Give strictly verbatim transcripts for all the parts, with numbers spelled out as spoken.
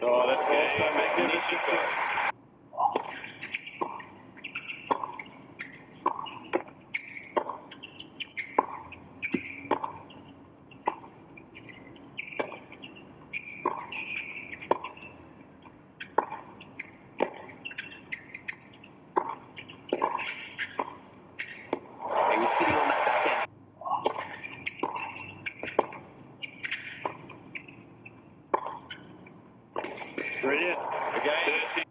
Oh, that's also magnificent. He was sitting on that back end. Brilliant. Again. thirty.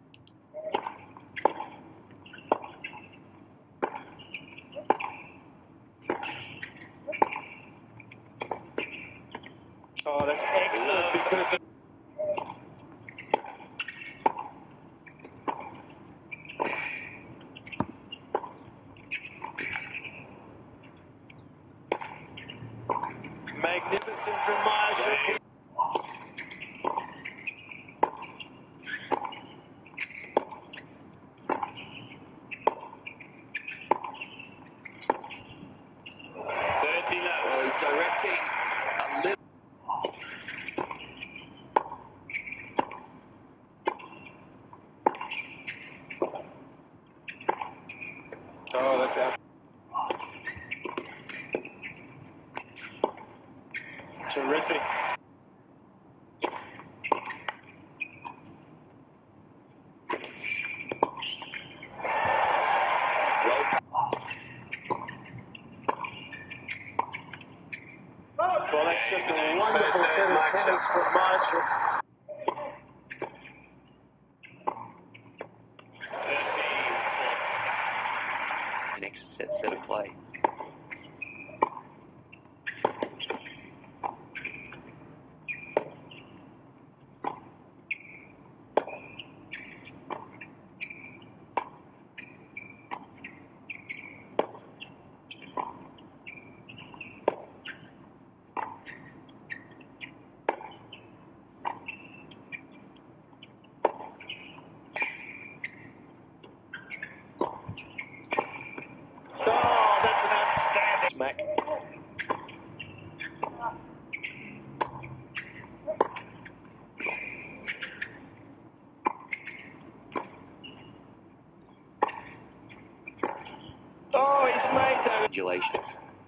Oh, that's excellent because of magnificent from Majchrzak. thirty left. Well, he's directing a little. Oh, that's out. Terrific. Well, that's just a wonderful set of tennis from Majchrzak. An extra set set of play. Oh, that's an outstanding smack. Oh, he's made that. Congratulations.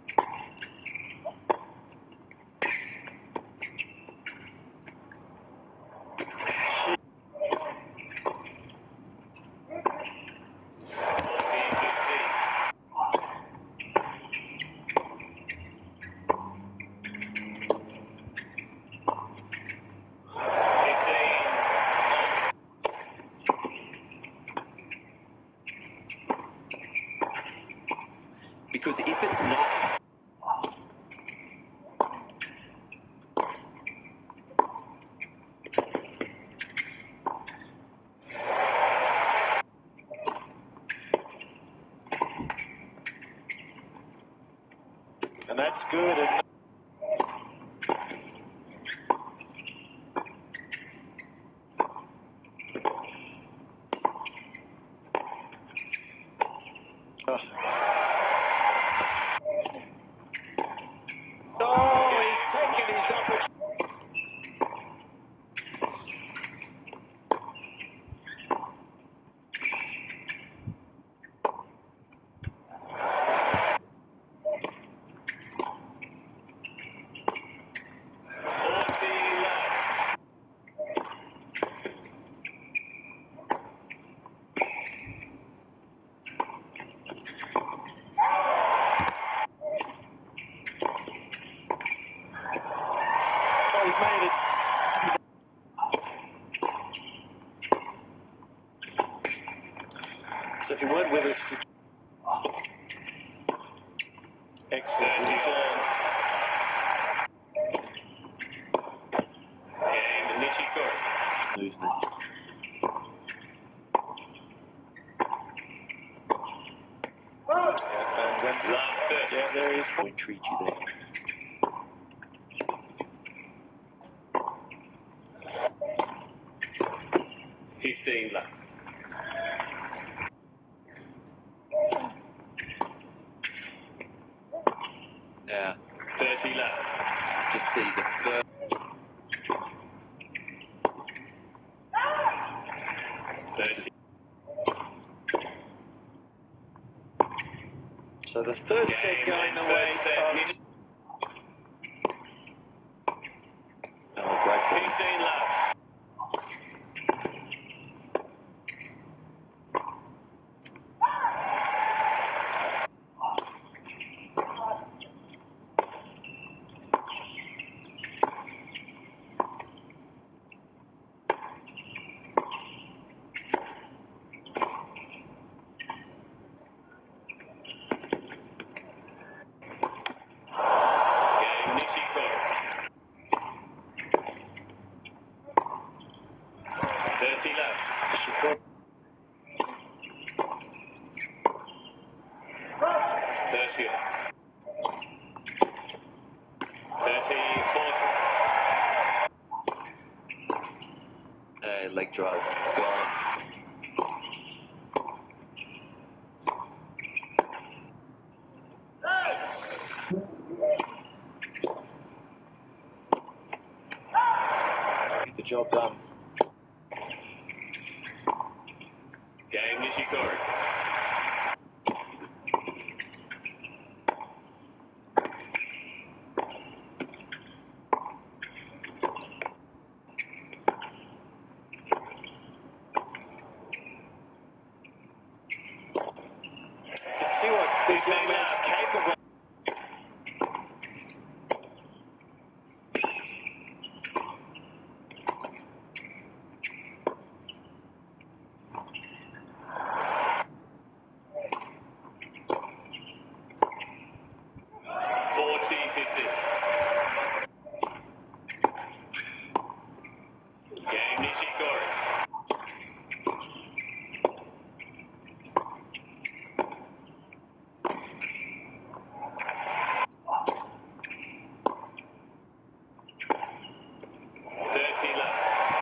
Because if it's not, and that's good. And oh. Oh, he's taken his opportunity. Oh, he's made it. So if you weren't with us, excellent return. And Nishikori. movement. And then last third. Yeah, there he is. Won't treat you there. fifteen left. Yeah. thirty left. You can see the first. thirty. So the third set going the way of... Oh, great ball. fifteen love. Nishikori. thirty left. Nishikori. thirty left. thirty, forty. Hey, leg drive. Gone. Get the job done. Game Nishikori. You can see what this young man's capable of. forty, fifty. Game Nishikori. thirty left.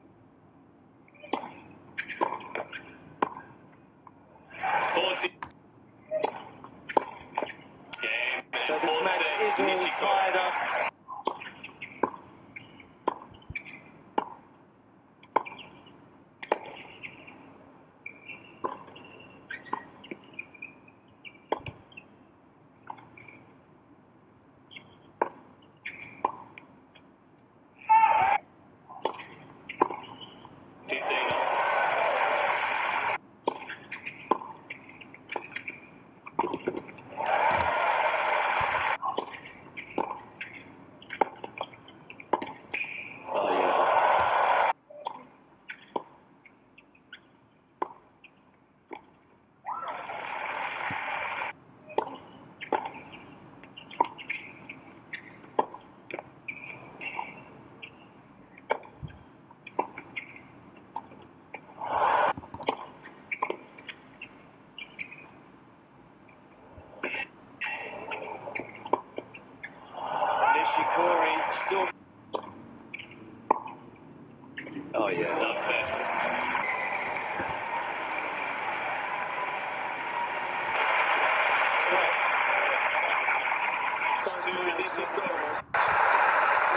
forty. Game. So this Fourth match set, is all Nishikori. tied up. fifteen off. Oh, yeah. Nishikori still... Oh, yeah. Love that. Well, To Nishikori.